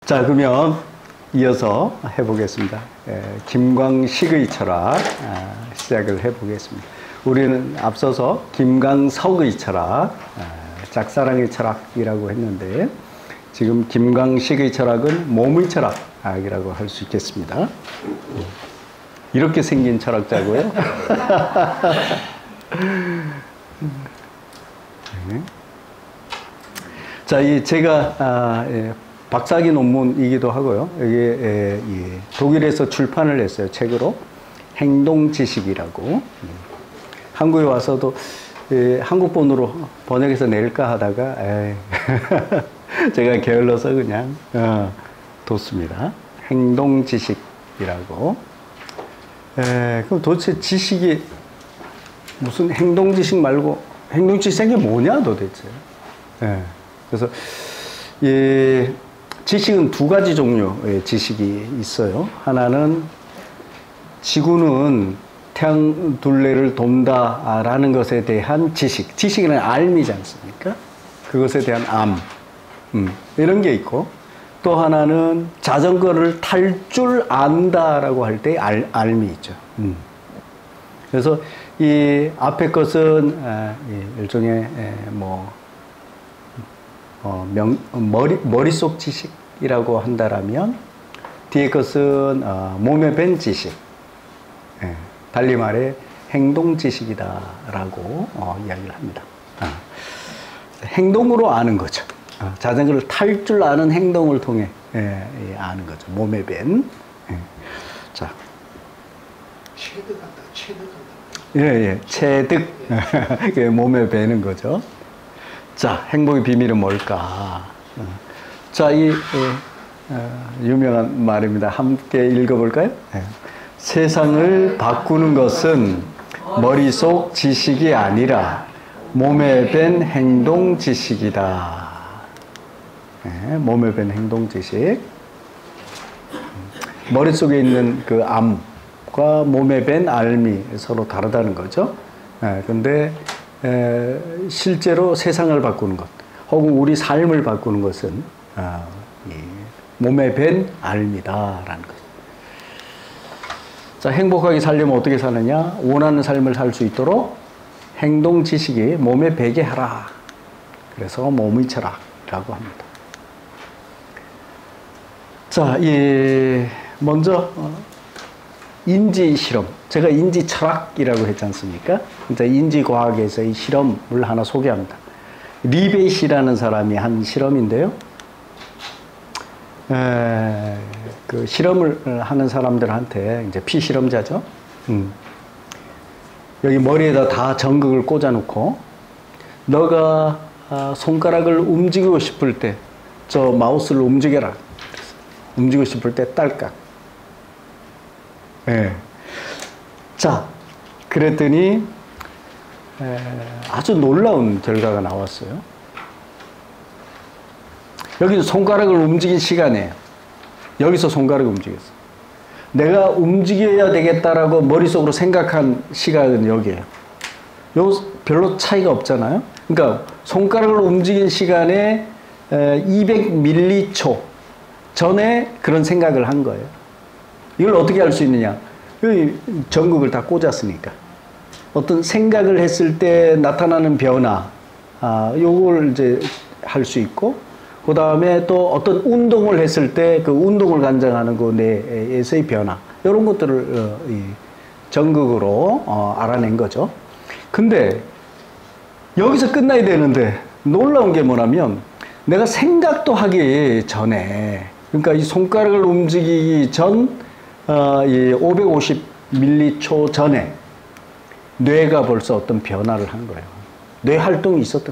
자, 그러면 이어서 해보겠습니다. 김광식의 철학 시작을 해보겠습니다. 우리는 앞서서 김광석의 철학, 짝사랑의 철학이라고 했는데 지금 김광식의 철학은 몸의 철학이라고 할 수 있겠습니다. 이렇게 생긴 철학자고요. 자, 제가 박사학위 논문이기도 하고요. 이게 독일에서 출판을 했어요. 책으로 행동지식이라고. 한국에 와서도 한국본으로 번역해서 낼까 하다가 제가 게을러서 그냥 뒀습니다. 행동지식이라고. 그럼 도대체 지식이 무슨 행동지식 말고 행동지식이 뭐냐 도대체. 그래서 지식은 두 가지 종류의 지식이 있어요. 하나는 지구는 태양 둘레를 돈다라는 것에 대한 지식. 지식이란 알미지 않습니까? 그것에 대한 이런 게 있고, 또 하나는 자전거를 탈 줄 안다라고 할 때 알미 있죠. 그래서 이 앞에 것은 일종의 머릿속 지식이라고 한다라면 뒤에 것은 몸에 밴 지식, 달리 말해 행동 지식이다라고 이야기를 합니다. 행동으로 아는 거죠. 자전거를 탈 줄 아는 행동을 통해 아는 거죠. 몸에 밴. 자, 체득한다. 체득한다. 체득. 몸에 배는 거죠. 자, 행복의 비밀은 뭘까? 자, 유명한 말입니다. 함께 읽어볼까요? 세상을 바꾸는 것은 머릿속 지식이 아니라 몸에 밴 행동 지식이다. 몸에 밴 행동 지식. 머릿속에 있는 그 암과 몸에 밴 알미 서로 다르다는 거죠. 근데 실제로 세상을 바꾸는 것, 혹은 우리 삶을 바꾸는 것은 몸에 밴 알미다라는 것. 자, 행복하게 살려면 어떻게 사느냐? 원하는 삶을 살 수 있도록 행동 지식이 몸에 배게 하라. 그래서 몸의 철학이라고 합니다. 자, 먼저 인지 실험. 제가 인지 철학이라고 했지 않습니까? 이제 인지 과학에서의 실험을 하나 소개합니다. 리벳이라는 사람이 한 실험인데요. 그 실험을 하는 사람들한테 이제 피실험자죠. 여기 머리에다 다 전극을 꽂아놓고 너가 손가락을 움직이고 싶을 때 저 마우스를 움직여라. 움직이고 싶을 때 딸깍. 자, 그랬더니 아주 놀라운 결과가 나왔어요. 여기는 손가락을 움직인 시간이에요. 여기서 손가락을 움직였어. 내가 움직여야 되겠다라고 머릿속으로 생각한 시각은 여기에요. 요 별로 차이가 없잖아요. 그러니까 손가락을 움직인 시간에 200m초 전에 그런 생각을 한 거예요. 이걸 어떻게 할 수 있느냐? 여기 전극을 다 꽂았으니까. 어떤 생각을 했을 때 나타나는 변화, 요걸 이제 할 수 있고, 그 다음에 또 어떤 운동을 했을 때 그 운동을 관장하는 그 뇌에서의 변화, 이런 것들을 전극으로 알아낸 거죠. 근데 여기서 끝나야 되는데 놀라운 게 뭐냐면 내가 생각도 하기 전에, 그러니까 이 손가락을 움직이기 전 550m초 전에 뇌가 벌써 어떤 변화를 한 거예요. 뇌 활동이 있었던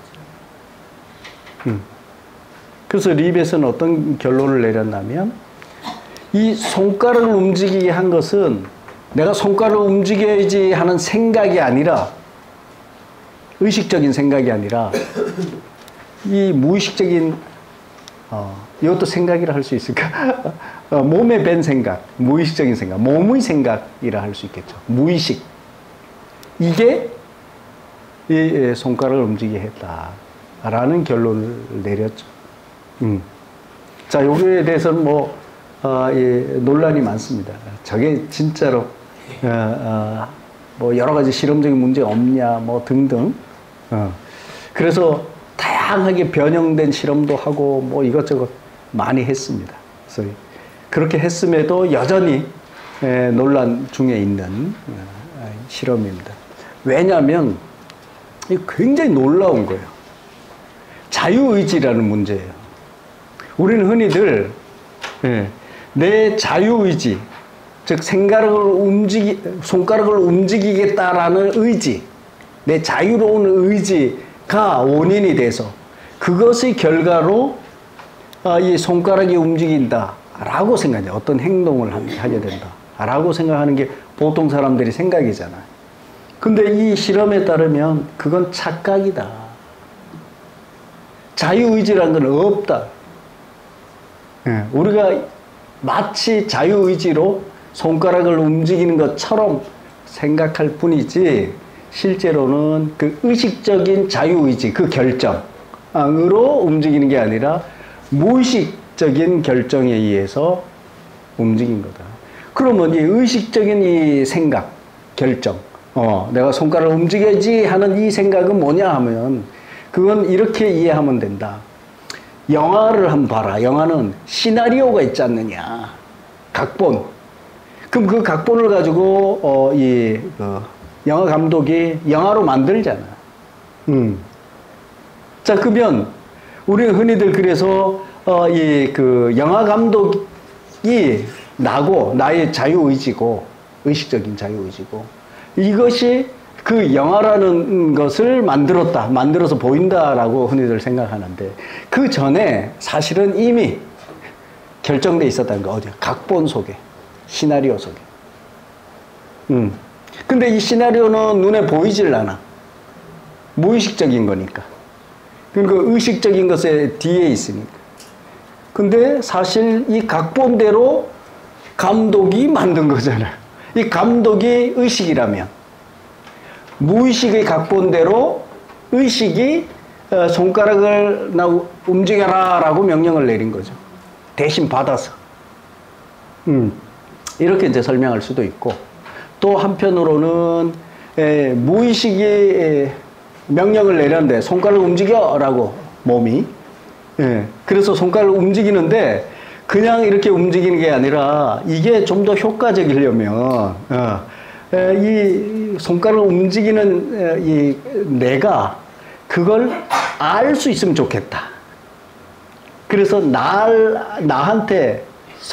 거죠. 그래서 리벳은 어떤 결론을 내렸냐면 이 손가락을 움직이게 한 것은 내가 손가락을 움직여야지 하는 생각이 아니라, 의식적인 생각이 아니라 이 무의식적인 이것도 생각이라 할 수 있을까? 몸에 밴 생각, 무의식적인 생각, 몸의 생각이라 할 수 있겠죠. 무의식. 이게 이 손가락을 움직이게 했다라는 결론을 내렸죠. 자, 여기에 대해서는 논란이 많습니다. 저게 진짜로, 뭐 여러 가지 실험적인 문제 없냐, 뭐 등등. 그래서 다양하게 변형된 실험도 하고 뭐 이것저것 많이 했습니다. 그래서 그렇게 했음에도 여전히 논란 중에 있는 실험입니다. 왜냐하면 굉장히 놀라운 거예요. 자유의지라는 문제예요. 우리는 흔히들 내 자유의지, 즉 손가락을 움직이겠다라는 의지, 내 자유로운 의지가 원인이 돼서 그것의 결과로 이 손가락이 움직인다라고 생각해요. 어떤 행동을 하게 된다라고 생각하는 게 보통 사람들이 생각이잖아요. 근데 이 실험에 따르면 그건 착각이다. 자유의지라는 건 없다. 우리가 마치 자유의지로 손가락을 움직이는 것처럼 생각할 뿐이지 실제로는 그 의식적인 자유의지, 그 결정으로 움직이는 게 아니라 무의식적인 결정에 의해서 움직인 거다. 그러면 이 의식적인 이 생각, 결정, 내가 손가락을 움직여야지 하는 이 생각은 뭐냐 하면 그건 이렇게 이해하면 된다. 영화를 한번 봐라. 영화는 시나리오가 있지 않느냐. 각본. 그럼 그 각본을 가지고 영화 감독이 영화로 만들잖아. 자, 그러면 우리는 흔히들 그래서 영화 감독이 나의 자유의지고, 의식적인 자유의지고, 이것이 그 영화라는 것을 만들어서 보인다라고 흔히들 생각하는데, 그 전에 사실은 이미 결정돼 있었다는 거, 어디야? 각본 속에, 시나리오 속에. 근데 이 시나리오는 눈에 보이질 않아. 무의식적인 거니까. 그러니까 의식적인 것에 뒤에 있으니까. 근데 사실 이 각본대로 감독이 만든 거잖아요. 이 감독이 의식이라면 무의식의 각본대로 의식이 손가락을 움직여라 라고 명령을 내린 거죠. 대신 받아서. 이렇게 이제 설명할 수도 있고, 또 한편으로는 무의식이 명령을 내렸는데 손가락을 움직여 라고 몸이, 그래서 손가락을 움직이는데 그냥 이렇게 움직이는 게 아니라 이게 좀 더 효과적이려면 이 손가락을 움직이는 이 내가 그걸 알 수 있으면 좋겠다. 그래서 나한테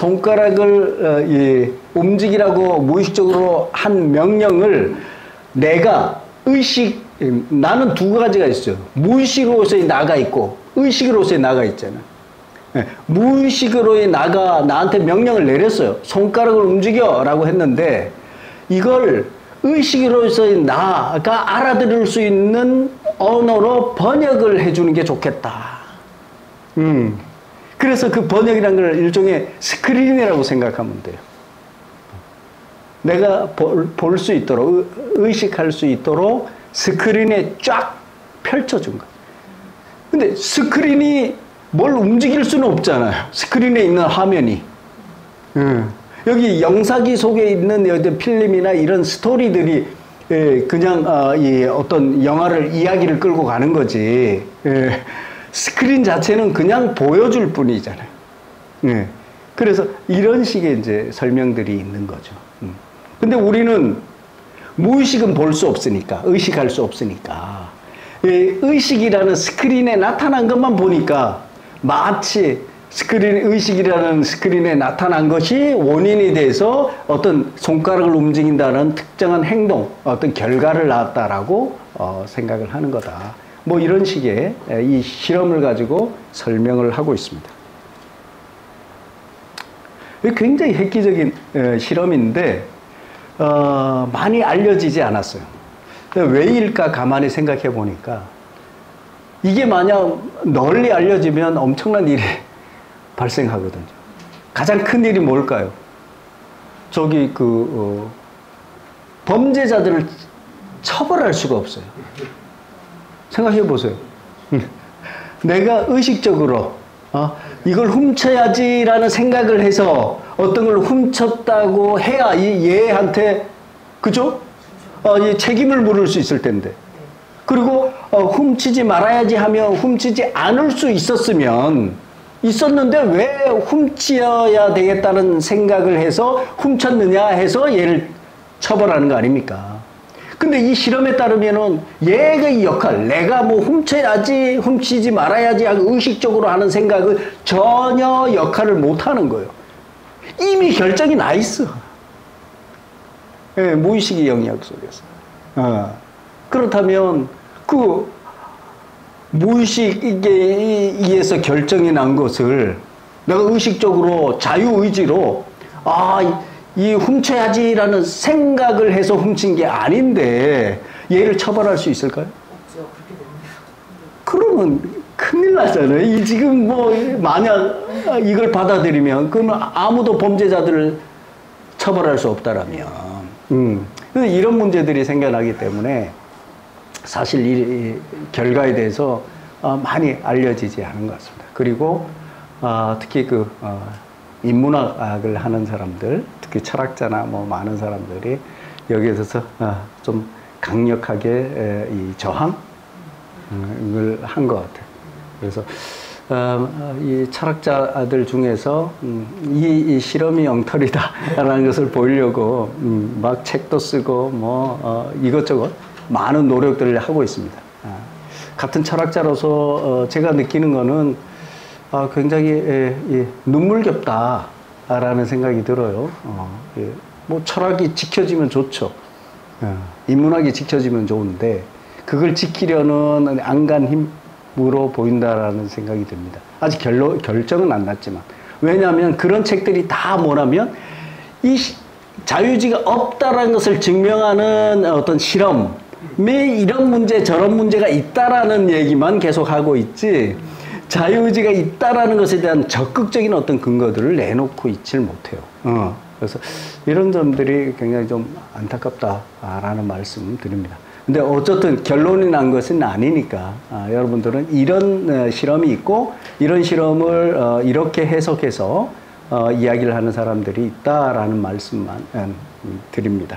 손가락을 움직이라고 무의식적으로 한 명령을 내가 나는 두 가지가 있어요. 무의식으로서의 나가 있고 의식으로서의 나가 있잖아. 무의식으로의 나가 나한테 명령을 내렸어요. 손가락을 움직여 라고 했는데 이걸 의식으로서의 나가 알아들을 수 있는 언어로 번역을 해주는 게 좋겠다. 그래서 그 번역이라는 걸 일종의 스크린이라고 생각하면 돼요. 내가 볼 수 있도록, 의식할 수 있도록 스크린에 쫙 펼쳐준 거예요. 근데 스크린이 뭘 움직일 수는 없잖아요. 스크린에 있는 화면이. 여기 영상기 속에 있는 필름이나 이런 스토리들이 그냥 어떤 영화를, 이야기를 끌고 가는 거지. 스크린 자체는 그냥 보여줄 뿐이잖아요. 그래서 이런 식의 이제 설명들이 있는 거죠. 근데 우리는 무의식은 볼 수 없으니까, 의식할 수 없으니까, 의식이라는 스크린에 나타난 것만 보니까 마치 의식이라는 스크린에 나타난 것이 원인이 돼서 어떤 손가락을 움직인다는 특정한 행동, 어떤 결과를 낳았다라고 생각을 하는 거다. 뭐 이런 식의 이 실험을 가지고 설명을 하고 있습니다. 굉장히 획기적인 실험인데 많이 알려지지 않았어요. 왜일까 가만히 생각해 보니까 이게 만약 널리 알려지면 엄청난 일이 발생하거든요. 가장 큰 일이 뭘까요? 범죄자들을 처벌할 수가 없어요. 생각해 보세요. 내가 의식적으로 이걸 훔쳐야지라는 생각을 해서 어떤 걸 훔쳤다고 해야 이 얘한테, 그죠? 이 책임을 물을 수 있을 텐데. 그리고 훔치지 말아야지 하며 훔치지 않을 수 있었는데 왜 훔쳐야 되겠다는 생각을 해서 훔쳤느냐 해서 얘를 처벌하는 거 아닙니까? 근데 이 실험에 따르면은 얘가 이 역할, 내가 뭐 훔쳐야지, 훔치지 말아야지 하고 의식적으로 하는 생각을 전혀 역할을 못 하는 거예요. 이미 결정이 나 있어. 예, 무의식의 영역 속에서. 그렇다면 그 무의식에 의해서 결정이 난 것을 내가 의식적으로 자유의지로 이 훔쳐야지라는 생각을 해서 훔친 게 아닌데 얘를 처벌할 수 있을까요? 없죠. 그렇게 됩니다. 그러면 큰일 나잖아요. 이 지금 뭐 만약 이걸 받아들이면 그러면 아무도 범죄자들을 처벌할 수 없다라면 그래서 이런 문제들이 생겨나기 때문에 사실 이 결과에 대해서 많이 알려지지 않은 것 같습니다. 그리고 특히 인문학을 하는 사람들, 특히 철학자나 뭐 많은 사람들이 여기에 대해서 좀 강력하게 이 저항을 한 것 같아요. 그래서 이 철학자들 중에서 이 실험이 엉터리다라는 것을 보이려고 막 책도 쓰고 뭐 이것저것 많은 노력들을 하고 있습니다. 같은 철학자로서 제가 느끼는 거는 굉장히 눈물겹다라는 생각이 들어요. 뭐 철학이 지켜지면 좋죠. 인문학이 지켜지면 좋은데 그걸 지키려는 안간 힘으로 보인다라는 생각이 듭니다. 아직 결정은 안 났지만. 왜냐하면 그런 책들이 다 뭐냐면 이 자유의지가 없다라는 것을 증명하는 어떤 실험에 이런 문제 저런 문제가 있다라는 얘기만 계속하고 있지 자유의지가 있다라는 것에 대한 적극적인 어떤 근거들을 내놓고 있질 못해요. 그래서 이런 점들이 굉장히 좀 안타깝다라는 말씀 드립니다. 근데 어쨌든 결론이 난 것은 아니니까 여러분들은 이런 실험이 있고 이런 실험을 이렇게 해석해서 이야기를 하는 사람들이 있다라는 말씀만 드립니다.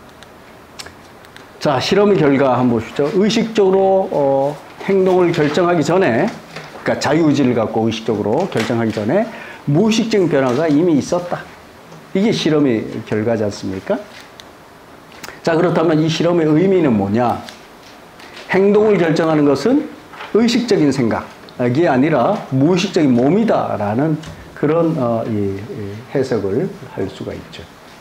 자, 실험의 결과 한번 보시죠. 의식적으로 행동을 결정하기 전에, 그러니까 자유의지를 갖고 의식적으로 결정하기 전에 무의식적인 변화가 이미 있었다. 이게 실험의 결과지 않습니까? 자, 그렇다면 이 실험의 의미는 뭐냐? 행동을 결정하는 것은 의식적인 생각이 아니라 무의식적인 몸이다라는 그런 해석을 할 수가 있죠.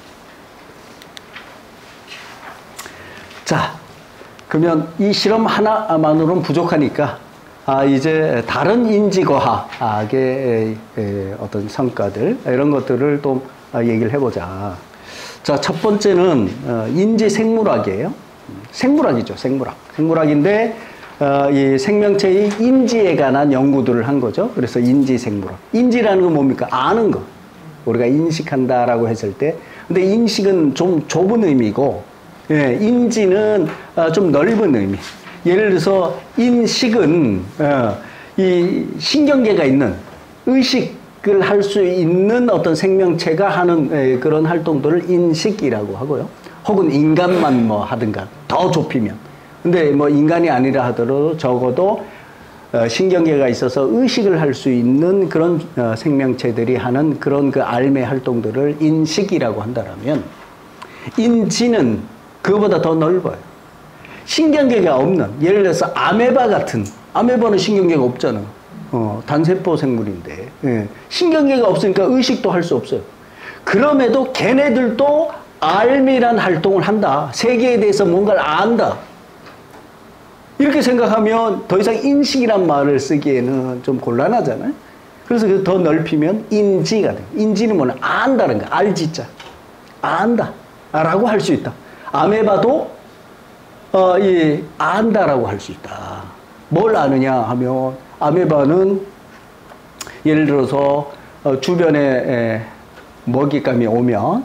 자, 그러면 이 실험 하나만으로는 부족하니까 이제 다른 인지과학의 어떤 성과들 이런 것들을 또 얘기를 해보자. 자, 첫 번째는 인지생물학이에요. 생물학이죠, 생물학. 생물학인데 이 생명체의 인지에 관한 연구들을 한 거죠. 그래서 인지생물학. 인지라는 건 뭡니까? 아는 거. 우리가 인식한다라고 했을 때. 근데 인식은 좀 좁은 의미고, 예, 인지는 좀 넓은 의미. 예를 들어서 인식은 이 신경계가 있는 의식을 할 수 있는 어떤 생명체가 하는 그런 활동들을 인식이라고 하고요. 혹은 인간만 뭐 하든가 더 좁히면. 근데 뭐 인간이 아니라 하더라도 적어도 신경계가 있어서 의식을 할 수 있는 그런 생명체들이 하는 그런 그 알매 활동들을 인식이라고 한다면 인지는 그거보다 더 넓어요. 신경계가 없는, 예를 들어서 아메바 같은, 아메바는 신경계가 없잖아. 단세포 생물인데. 예. 신경계가 없으니까 의식도 할 수 없어요. 그럼에도 걔네들도 알미란 활동을 한다. 세계에 대해서 뭔가를 안다. 이렇게 생각하면 더 이상 인식이란 말을 쓰기에는 좀 곤란하잖아요. 그래서 더 넓히면 인지가 돼요. 인지는 뭐냐? 안다는 거. 알지자. 안다. 라고 할 수 있다. 아메바도 안다라고 할 수 있다. 뭘 아느냐 하면 아메바는 예를 들어서 주변에 먹잇감이 오면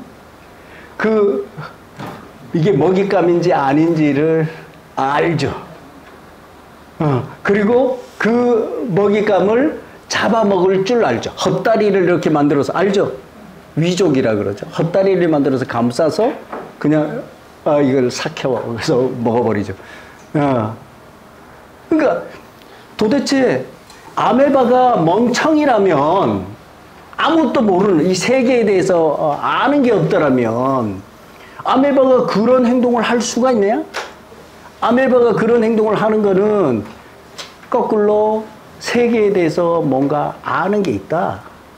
이게 먹잇감인지 아닌지를 알죠. 그리고 그 먹잇감을 잡아먹을 줄 알죠. 헛다리를 이렇게 만들어서, 알죠? 위족이라 그러죠. 헛다리를 만들어서 감싸서 그냥 이걸 삭혀서 먹어버리죠. 그러니까 도대체 아메바가 멍청이라면, 아무것도 모르는, 이 세계에 대해서 아는 게 없더라면 아메바가 그런 행동을 할 수가 있냐? 아메바가 그런 행동을 하는 거는 거꾸로 세계에 대해서 뭔가 아는 게 있다.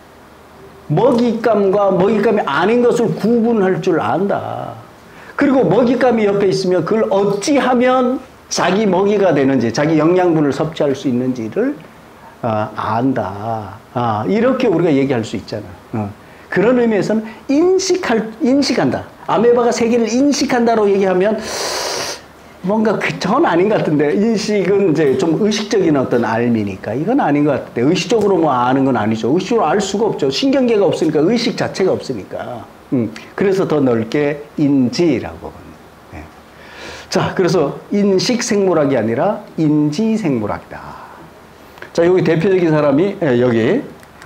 먹잇감과 먹잇감이 아닌 것을 구분할 줄 안다. 그리고 먹잇감이 옆에 있으면 그걸 어찌하면 자기 먹이가 되는지, 자기 영양분을 섭취할 수 있는지를 안다. 이렇게 우리가 얘기할 수 있잖아. 그런 의미에서는 인식한다. 아메바가 세계를 인식한다로 얘기하면 뭔가 전 아닌 것 같은데, 인식은 이제 좀 의식적인 어떤 알미니까 이건 아닌 것 같은데, 의식적으로 뭐 아는 건 아니죠. 의식적으로 알 수가 없죠. 신경계가 없으니까, 의식 자체가 없으니까. 그래서 더 넓게 인지라고 합니다. 네. 자, 그래서 인식생물학이 아니라 인지생물학이다. 자, 여기 대표적인 사람이 여기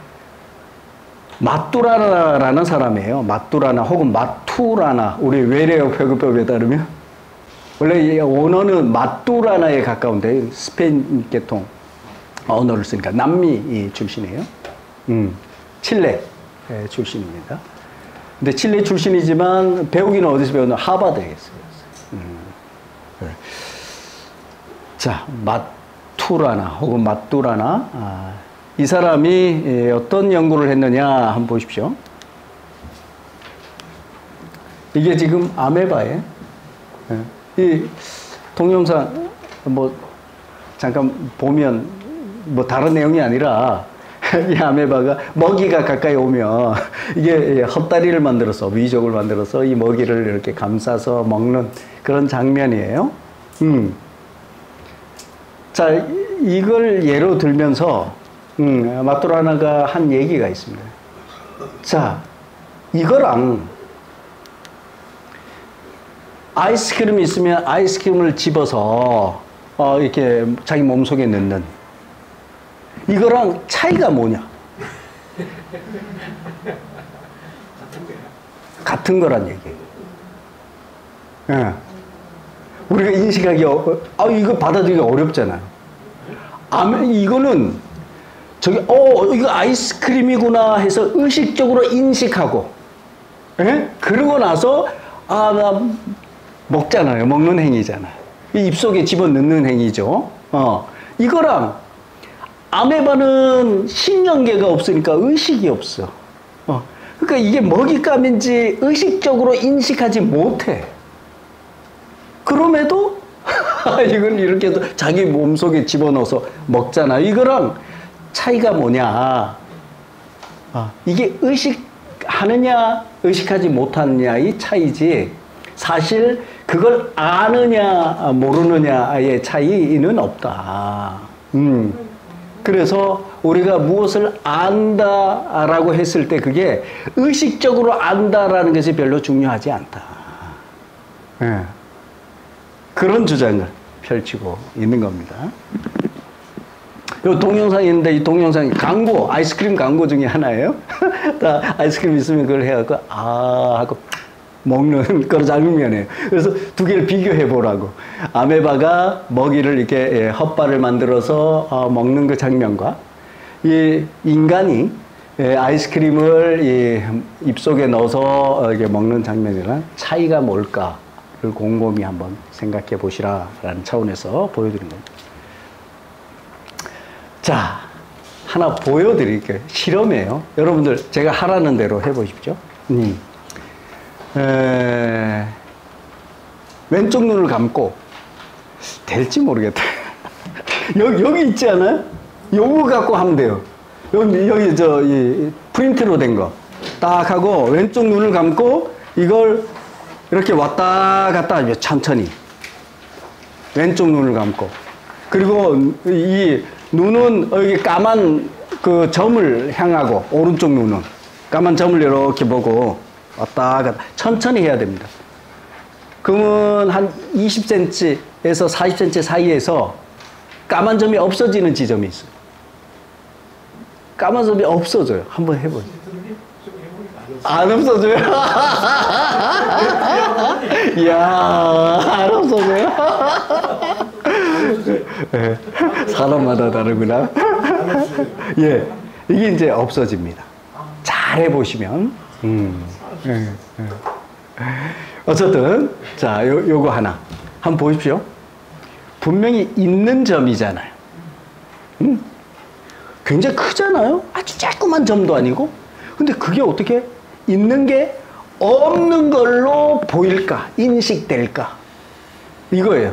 마뚜라나라는 사람이에요. 마뚜라나 혹은 마투라나, 우리 외래어 회귀법에 따르면 원래 이 언어는 마뚜라나에 가까운데, 스페인 계통 언어를 쓰니까 남미 출신이에요. 칠레 출신입니다. 근데 칠레 출신이지만 배우기는 어디서 배웠나? 하버드에서 배웠어요. 자, 마투라나 혹은 마뚜라나, 이 사람이 어떤 연구를 했느냐 한번 보십시오. 이게 지금 아메바예요. 이 동영상 뭐 잠깐 보면 뭐 다른 내용이 아니라 이 아메바가 먹이가 가까이 오면 이게 헛다리를 만들어서, 위족을 만들어서 이 먹이를 이렇게 감싸서 먹는 그런 장면이에요. 자, 이걸 예로 들면서 마뚜라나가 한 얘기가 있습니다. 자, 이거랑 아이스크림이 있으면 아이스크림을 집어서 이렇게 자기 몸속에 넣는, 이거랑 차이가 뭐냐? 같은 거란 얘기예요. 예. 우리가 인식하기, 이거 받아들이기 어렵잖아요. 이거는 저기, 이거 아이스크림이구나 해서 의식적으로 인식하고, 예? 그러고 나서, 나 먹잖아요. 먹는 행위잖아요. 입속에 집어넣는 행위죠. 이거랑 아메바는 신경계가 없으니까 의식이 없어. 그러니까 이게 먹잇감인지 의식적으로 인식하지 못해. 그럼에도 이건 이렇게 자기 몸속에 집어넣어서 먹잖아. 이거랑 차이가 뭐냐? 이게 의식하느냐, 의식하지 못하느냐의 차이지, 사실 그걸 아느냐, 모르느냐의 차이는 없다. 그래서 우리가 무엇을 안다라고 했을 때 그게 의식적으로 안다라는 것이 별로 중요하지 않다. 예. 그런 주장을 펼치고 있는 겁니다. 이 동영상이 있는데, 이 동영상이 광고, 아이스크림 광고 중에 하나예요. 다 아이스크림 있으면 그걸 해갖고, 하고 먹는 그런 장면이에요. 그래서 두 개를 비교해 보라고. 아메바가 먹이를 이렇게 헛발을 만들어서 먹는 그 장면과 이 인간이 아이스크림을 입속에 넣어서 이렇게 먹는 장면이랑 차이가 뭘까를 곰곰이 한번 생각해 보시라라는 차원에서 보여드린 겁니다. 자, 하나 보여드릴게요. 실험이에요. 여러분들 제가 하라는 대로 해보십시오. 왼쪽 눈을 감고, 될지 모르겠다. 여기 있지 않아요? 요거 갖고 하면 돼요. 여기 이 프린트로 된 거 딱 하고 왼쪽 눈을 감고 이걸 이렇게 왔다 갔다 하죠. 천천히 왼쪽 눈을 감고, 그리고 이 눈은 여기 까만 그 점을 향하고, 오른쪽 눈은 까만 점을 이렇게 보고 왔다 갔다 천천히 해야 됩니다. 그러면 한 20cm에서 40cm 사이에서 까만 점이 없어지는 지점이 있어요. 까만 점이 없어져요. 한번 해보세요. 좀 해보니까 안 안 없어져요? 이야, 안 없어져요? 예, 사람마다 다르구나. 예, 이게 이제 없어집니다. 잘 해보시면. 예, 예. 어쨌든, 자, 요거 하나. 한번 보십시오. 분명히 있는 점이잖아요. 굉장히 크잖아요? 아주 조그만 점도 아니고. 근데 그게 어떻게 있는 게 없는 걸로 보일까? 인식될까? 이거예요.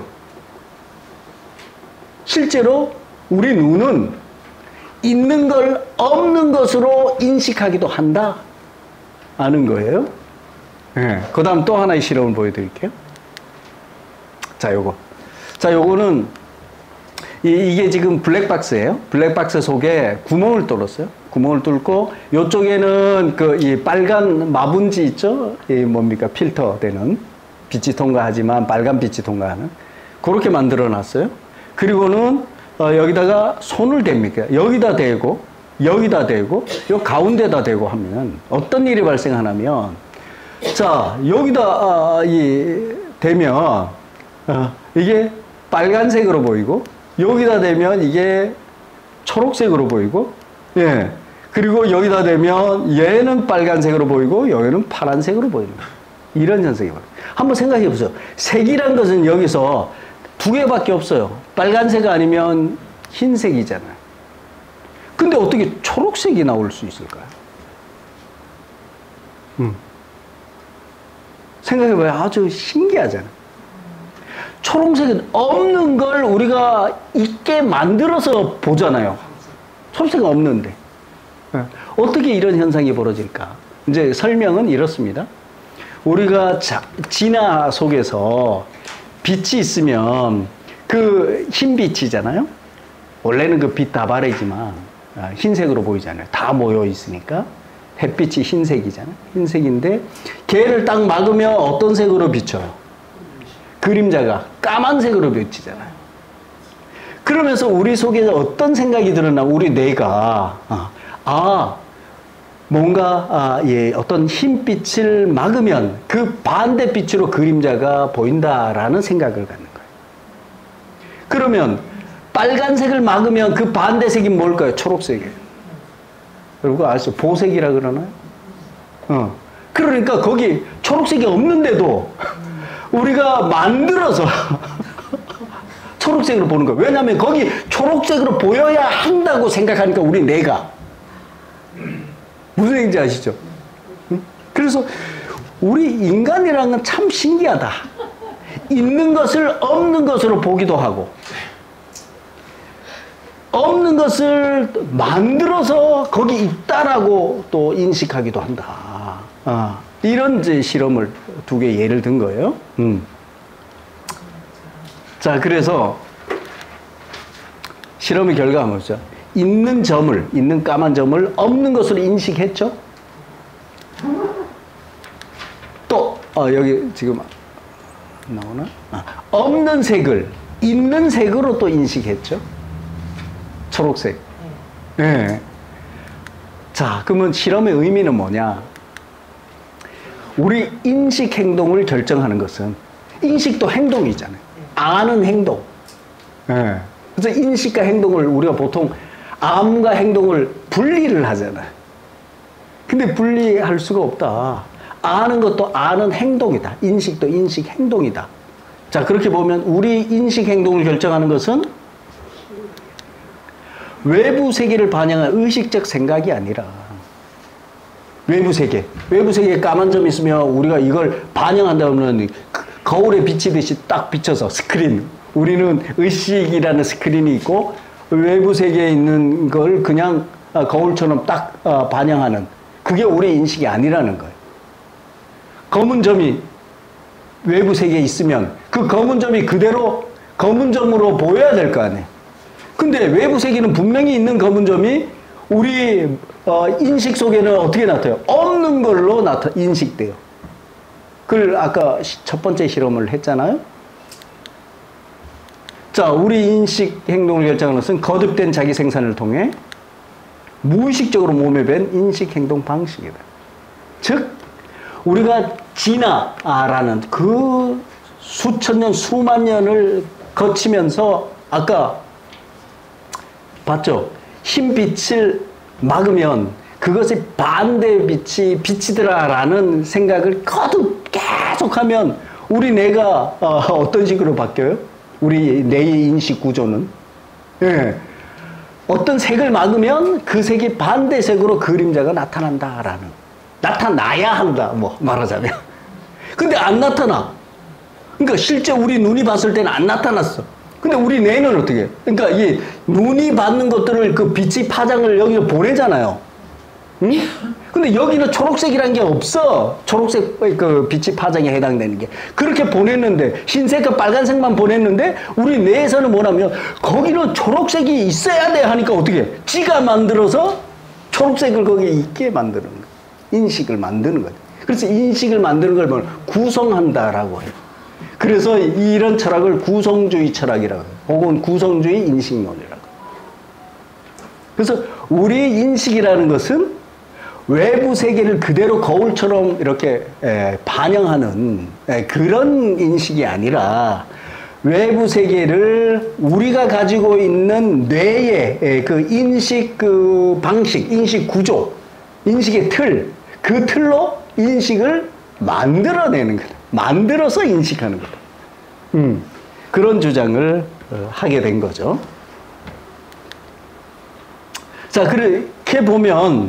실제로 우리 눈은 있는 걸 없는 것으로 인식하기도 한다. 아는 거예요. 네. 그 다음 또 하나의 실험을 보여드릴게요. 자, 요거. 자, 요거는 이게 지금 블랙박스예요. 블랙박스 속에 구멍을 뚫었어요. 구멍을 뚫고 요쪽에는 그 이 빨간 마분지 있죠? 이 뭡니까? 필터 되는 빛이 통과하지만 빨간 빛이 통과하는 그렇게 만들어 놨어요. 그리고는 여기다가 손을 댑니까? 여기다 대고 여기다 대고 요 가운데다 대고 하면 어떤 일이 발생하냐면 자, 여기다 대면 이게 빨간색으로 보이고 여기다 대면 이게 초록색으로 보이고, 예. 그리고 여기다 대면 얘는 빨간색으로 보이고 여기는 파란색으로 보이는 거예요. 이런 현상이 바로. 한번 생각해 보세요. 색이란 것은 여기서 두 개밖에 없어요. 빨간색 아니면 흰색이잖아요. 근데 어떻게 초록색이 나올 수 있을까요? 생각해 봐요. 아주 신기하잖아요. 초록색은 없는 걸 우리가 있게 만들어서 보잖아요. 초록색은 없는데. 어떻게 이런 현상이 벌어질까? 이제 설명은 이렇습니다. 우리가 진화 속에서 빛이 있으면 그 흰빛이잖아요. 원래는 그 빛 다 바래지만 흰색으로 보이잖아요. 다 모여 있으니까. 햇빛이 흰색이잖아요. 흰색인데 걔를 딱 막으면 어떤 색으로 비춰요? 그림자가 까만색으로 비치잖아요. 그러면서 우리 속에서 어떤 생각이 드러나? 우리 뇌가 뭔가 어떤 흰빛을 막으면 그 반대빛으로 그림자가 보인다라는 생각을 갖는 거예요. 그러면 빨간색을 막으면 그 반대색이 뭘까요? 초록색이에요. 여러분 아시죠? 보색이라 그러나요? 그러니까 거기 초록색이 없는데도 우리가 만들어서 초록색으로 보는 거예요. 왜냐하면 거기 초록색으로 보여야 한다고 생각하니까 우리 뇌가. 무슨 얘기인지 아시죠? 그래서 우리 인간이라는 건 참 신기하다. 있는 것을 없는 것으로 보기도 하고 없는 것을 만들어서 거기 있다라고 또 인식하기도 한다. 이런 이제 실험을 두 개 예를 든 거예요. 자, 그래서 실험의 결과가 뭐죠? 있는 까만 점을 없는 것으로 인식했죠? 또, 여기 지금 나오나? 없는 색을 있는 색으로 또 인식했죠? 초록색. 네. 자, 그러면 실험의 의미는 뭐냐? 우리 인식 행동을 결정하는 것은 인식도 행동이잖아요. 아는 행동. 네. 그래서 인식과 행동을 우리가 보통 암과 행동을 분리를 하잖아요. 근데 분리할 수가 없다. 아는 것도 아는 행동이다. 인식도 인식 행동이다. 자, 그렇게 보면 우리 인식 행동을 결정하는 것은 외부 세계를 반영한 의식적 생각이 아니라 외부 세계에 까만 점이 있으면 우리가 이걸 반영한다면 거울에 비치듯이 딱 비춰서 스크린. 우리는 의식이라는 스크린이 있고 외부 세계에 있는 걸 그냥 거울처럼 딱 반영하는 그게 우리 인식이 아니라는 거예요. 검은 점이 외부 세계에 있으면 그 검은 점이 그대로 검은 점으로 보여야 될 거 아니에요. 근데 외부 세계는 분명히 있는 검은 점이 우리 인식 속에는 어떻게 나타나요? 없는 걸로 인식돼요. 그걸 아까 첫 번째 실험을 했잖아요. 자, 우리 인식 행동을 결정하는 것은 거듭된 자기 생산을 통해 무의식적으로 몸에 밴 인식 행동 방식이다. 즉 우리가 진화라는 그 수천 년 수만 년을 거치면서 아까 봤죠? 흰 빛을 막으면 그것이 반대 빛이 비치더라라는 생각을 거듭 계속하면 우리 뇌가 어떤 식으로 바뀌어요? 우리 뇌의 인식 구조는 예. 어떤 색을 막으면 그 색이 반대색으로 그림자가 나타난다라는, 나타나야 한다 뭐 말하자면. 근데 안 나타나. 그러니까 실제 우리 눈이 봤을 때는 안 나타났어. 근데 우리 뇌는 어떻게 해? 그러니까 이 눈이 받는 것들을 그 빛의 파장을 여기로 보내잖아요. 응? 근데 여기는 초록색이란 게 없어. 초록색 그 빛의 파장에 해당되는 게. 그렇게 보냈는데, 흰색과 빨간색만 보냈는데, 우리 뇌에서는 뭐냐면, 거기는 초록색이 있어야 돼 하니까 어떻게 해? 지가 만들어서 초록색을 거기에 있게 만드는 거야. 인식을 만드는 거야. 그래서 인식을 만드는 걸 뭐 구성한다라고 해요. 그래서 이런 철학을 구성주의 철학이라고 해요. 혹은 구성주의 인식론이라고. 그래서 우리의 인식이라는 것은 외부 세계를 그대로 거울처럼 이렇게 반영하는 그런 인식이 아니라 외부 세계를 우리가 가지고 있는 뇌의 그 인식 그 방식, 인식 구조, 인식의 틀, 그 틀로 인식을 만들어내는 거다. 만들어서 인식하는 거다. 그런 주장을 하게 된 거죠. 자, 그렇게 보면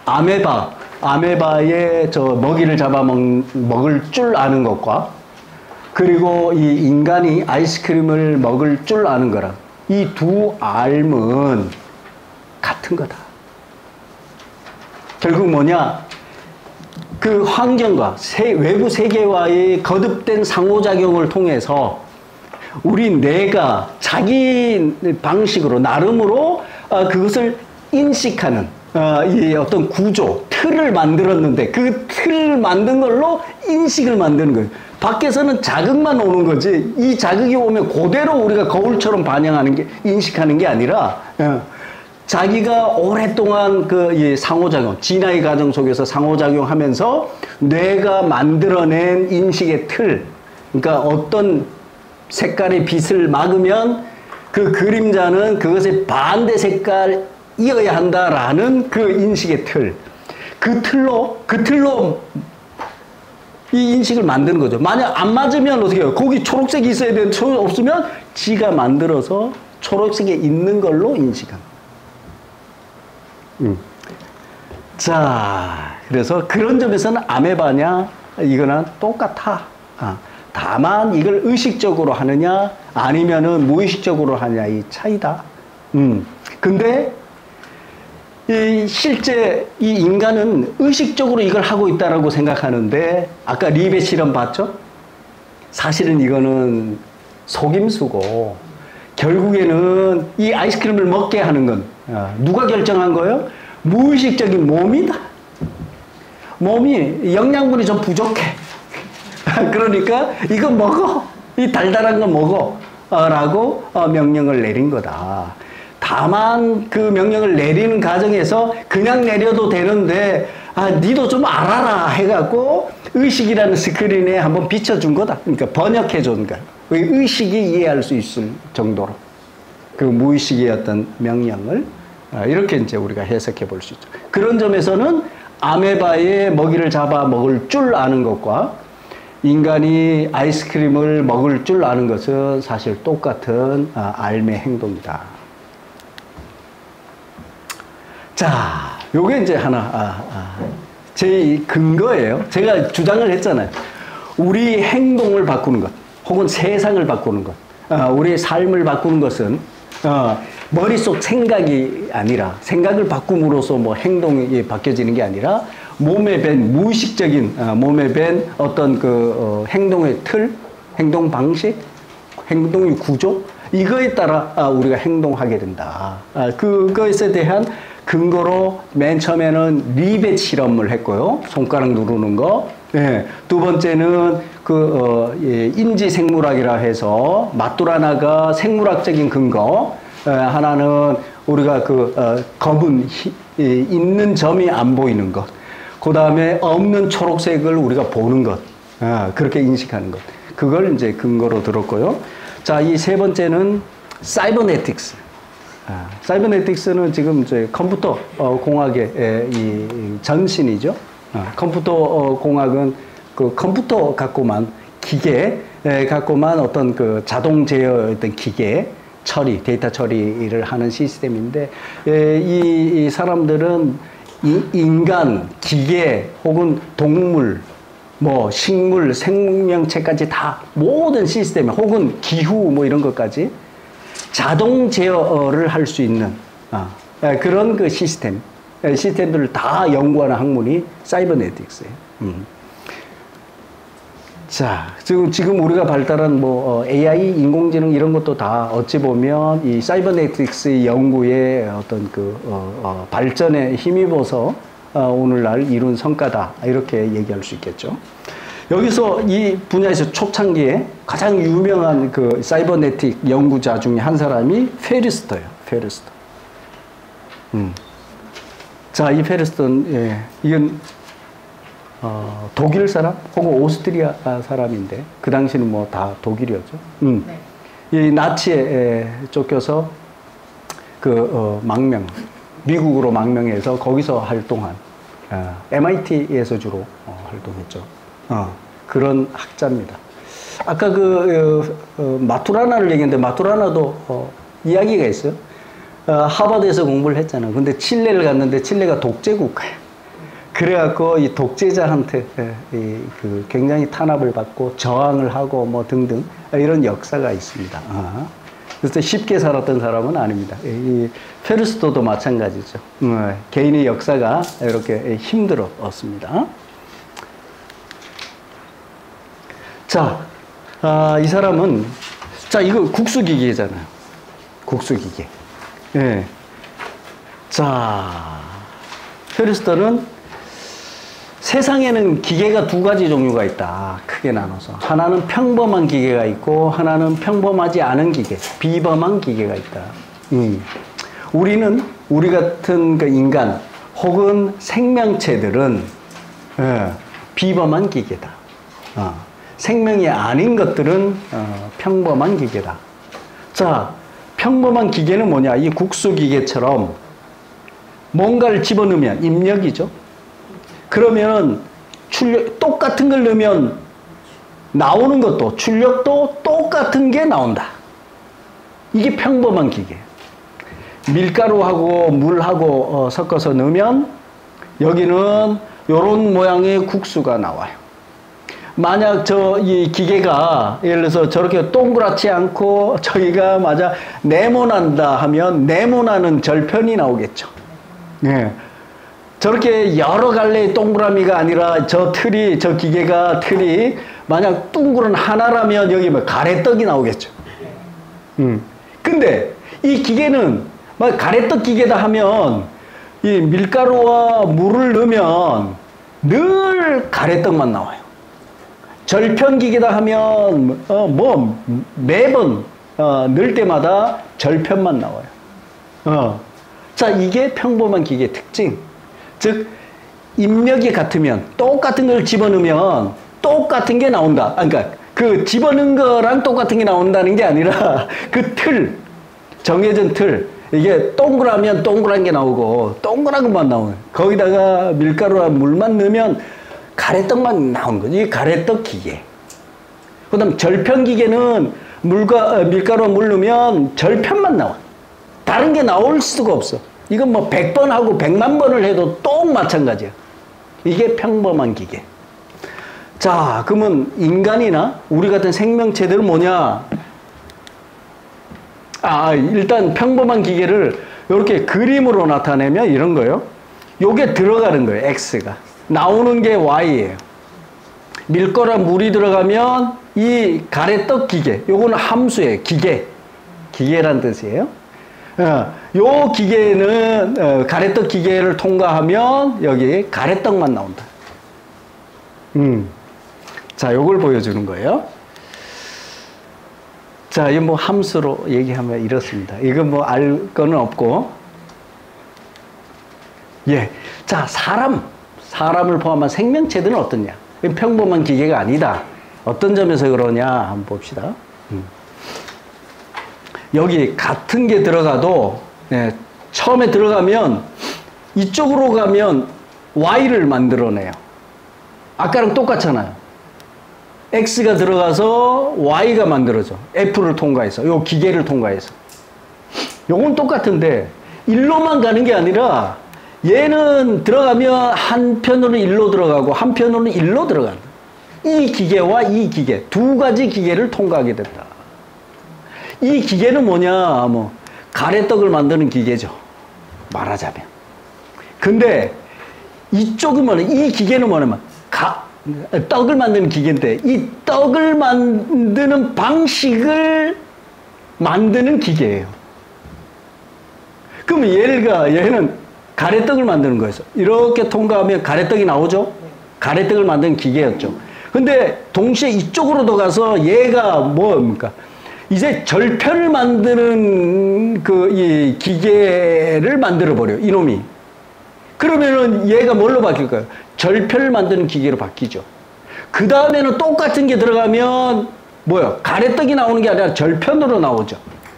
아메바의 저 먹이를 먹을 줄 아는 것과 그리고 이 인간이 아이스크림을 먹을 줄 아는 거랑 이 두 알은 같은 거다. 결국 뭐냐? 그 환경과 외부 세계와의 거듭된 상호작용을 통해서 우리 뇌가 자기 방식으로 나름으로 그것을 인식하는 이 어떤 구조, 틀을 만들었는데 그 틀을 만든 걸로 인식을 만드는 거예요. 밖에서는 자극만 오는 거지 이 자극이 오면 그대로 우리가 거울처럼 반영하는 게 인식하는 게 아니라 자기가 오랫동안 그 이 상호작용, 진화의 과정 속에서 상호작용하면서 뇌가 만들어낸 인식의 틀, 그러니까 어떤 색깔의 빛을 막으면 그 그림자는 그것의 반대 색깔이어야 한다라는 그 인식의 틀, 그 틀로 이 인식을 만드는 거죠. 만약 안 맞으면 어떻게 해요? 거기 초록색이 있어야 되는데 초록 없으면 지가 만들어서 초록색에 있는 걸로 인식합니다. 자, 그래서 그런 점에서는 아메바냐 이거는 똑같아. 다만 이걸 의식적으로 하느냐 아니면은 무의식적으로 하느냐 이 차이다. 근데 실제 이 인간은 의식적으로 이걸 하고 있다라고 생각하는데 아까 리베 실험 봤죠? 사실은 이거는 속임수고 결국에는 이 아이스크림을 먹게 하는 건 누가 결정한 거예요? 무의식적인 몸이다. 몸이 영양분이 좀 부족해. 그러니까 이거 먹어. 이 달달한 거 먹어. 라고 명령을 내린 거다. 다만 그 명령을 내리는 과정에서 그냥 내려도 되는데 니도 좀 알아라 해갖고 의식이라는 스크린에 한번 비춰준 거다. 그러니까 번역해 준 거야. 의식이 이해할 수 있을 정도로 그 무의식의 어떤 명령을 이렇게 이제 우리가 해석해 볼 수 있죠. 그런 점에서는 아메바의 먹이를 잡아 먹을 줄 아는 것과 인간이 아이스크림을 먹을 줄 아는 것은 사실 똑같은 알매 행동이다. 자, 요게 이제 하나 제 근거예요. 제가 주장을 했잖아요. 우리 행동을 바꾸는 것, 혹은 세상을 바꾸는 것, 우리의 삶을 바꾸는 것은 머릿속 생각이 아니라 생각을 바꿈으로써 뭐 행동이 바뀌어지는 게 아니라 몸에 밴 무의식적인 몸에 밴 어떤 그 행동의 틀, 행동 방식, 행동의 구조 이거에 따라 우리가 행동하게 된다. 그것에 대한 근거로 맨 처음에는 리벳 실험을 했고요. 손가락 누르는 거. 예. 두 번째는 인지 생물학이라 해서 마뚜라나가 생물학적인 근거. 하나는 우리가 검은 있는 점이 안 보이는 것. 그 다음에 없는 초록색을 우리가 보는 것. 그렇게 인식하는 것. 그걸 이제 근거로 들었고요. 자, 이 세 번째는 사이버네틱스. 사이버네틱스는 지금 이제 컴퓨터 공학의 이 전신이죠. 컴퓨터 공학은 그 컴퓨터 갖고만 기계 갖고만 어떤 그 자동 제어 어떤 기계 처리, 데이터 처리를 하는 시스템인데 이 사람들은 인간, 기계 혹은 동물, 뭐 식물, 생명체까지 다 모든 시스템 혹은 기후 뭐 이런 것까지 자동 제어를 할 수 있는 그런 그 시스템들을 다 연구하는 학문이 사이버네틱스예요. 자, 지금 우리가 발달한 뭐 AI, 인공지능 이런 것도 다 어찌 보면 이 사이버네틱스 연구의 어떤 발전에 힘입어서 오늘날 이룬 성과다 이렇게 얘기할 수 있겠죠. 여기서 이 분야에서 초창기에 가장 유명한 그 사이버네틱 연구자 중에 한 사람이 페리스터예요. 페리스터. 자, 이 페리스터는 이건 독일 사람 혹은 오스트리아 사람인데 그 당시는 뭐 다 독일이었죠. 네. 이 나치에 쫓겨서 망명, 미국으로 망명해서 거기서 활동한 MIT에서 주로 활동했죠. 그런 학자입니다. 아까 마투라나를 얘기했는데 마투라나도 이야기가 있어요. 하버드에서 공부를 했잖아요. 근데 칠레를 갔는데 칠레가 독재 국가예요. 그래갖고 이 독재자한테 굉장히 탄압을 받고 저항을 하고 뭐 등등 이런 역사가 있습니다. 그래서 쉽게 살았던 사람은 아닙니다. 이 페르스토도 마찬가지죠. 개인의 역사가 이렇게 힘들었습니다. 자, 이 사람은 이거 국수기계잖아요. 국수기계. 예. 자, 페르스토는 세상에는 기계가 두 가지 종류가 있다. 크게 나눠서. 하나는 평범한 기계가 있고 하나는 평범하지 않은 기계, 비범한 기계가 있다. 우리 같은 그 인간 혹은 생명체들은 비범한 기계다. 생명이 아닌 것들은 평범한 기계다. 자, 평범한 기계는 뭐냐? 이 국수 기계처럼 뭔가를 집어넣으면 입력이죠. 그러면 똑같은 걸 넣으면 나오는 것도 출력도 똑같은 게 나온다. 이게 평범한 기계. 밀가루하고 물하고 섞어서 넣으면 여기는 이런 모양의 국수가 나와요. 만약 이 기계가 예를 들어서 저렇게 동그랗지 않고 저희가 네모난다 하면 네모나는 절편이 나오겠죠. 예. 저렇게 여러 갈래의 동그라미가 아니라 저 기계가 틀이 만약 둥그런 하나라면 여기 뭐 가래떡이 나오겠죠. 근데 이 기계는 가래떡 기계다 하면 이 밀가루와 물을 넣으면 늘 가래떡만 나와요. 절편 기계다 하면 매번 넣을 때마다 절편만 나와요. 자, 이게 평범한 기계의 특징. 즉 입력이 같으면 똑같은 걸 집어넣으면 똑같은 게 나온다. 그러니까 그 집어넣은 거랑 똑같은 게 나온다는 게 아니라 그 정해진 틀, 이게 동그라면 동그란 게 나오고 동그란 것만 나오는, 거기다가 밀가루와 물만 넣으면 가래떡만 나오는 거지. 이게 가래떡 기계. 그 다음 절편 기계는 밀가루와 물 넣으면 절편만 나와. 다른 게 나올 수가 없어. 이건 뭐 100번 하고 100만 번을 해도 똑 마찬가지야. 이게 평범한 기계. 자, 그러면 인간이나 우리 같은 생명체들은 뭐냐? 일단 평범한 기계를 이렇게 그림으로 나타내면 이런 거예요. 요게 들어가는 거예요. X가. 나오는 게 Y예요. 밀가루와 물이 들어가면 이 가래떡 기계, 요거는 함수예요. 기계란 뜻이에요. 요 기계는 가래떡 기계를 통과하면 여기 가래떡만 나온다. 자, 요걸 보여주는 거예요. 자, 이 함수로 얘기하면 이렇습니다. 이건 알 거는 없고 예. 자, 사람을 포함한 생명체들은 어떠냐? 평범한 기계가 아니다. 어떤 점에서 그러냐? 한번 봅시다. 여기 같은 게 들어가도, 예, 처음에 들어가면 이쪽으로 가면 Y를 만들어내요. 아까랑 똑같잖아요. X가 들어가서 Y가 만들어져. F를 통과해서, 요 기계를 통과해서. 요건 똑같은데, 일로만 가는 게 아니라, 얘는 들어가면 한편으로는 일로 들어가고, 한편으로는 일로 들어간다. 이 기계와 이 기계, 두 가지 기계를 통과하게 된다. 이 기계는 뭐냐, 뭐, 가래떡을 만드는 기계죠. 말하자면. 근데, 이쪽은 뭐냐, 이 기계는 뭐냐면, 떡을 만드는 기계인데, 이 떡을 만드는 방식을 만드는 기계예요. 그러면 얘는 가래떡을 만드는 거예요. 이렇게 통과하면 가래떡이 나오죠? 가래떡을 만드는 기계였죠. 근데 동시에 이쪽으로도 가서 얘가 뭡니까? 이제 절편을 만드는 이 기계를 만들어버려요. 이놈이. 그러면은 얘가 뭘로 바뀔까요? 절편을 만드는 기계로 바뀌죠. 그 다음에는 똑같은 게 들어가면 뭐요? 가래떡이 나오는 게 아니라 절편으로 나오죠.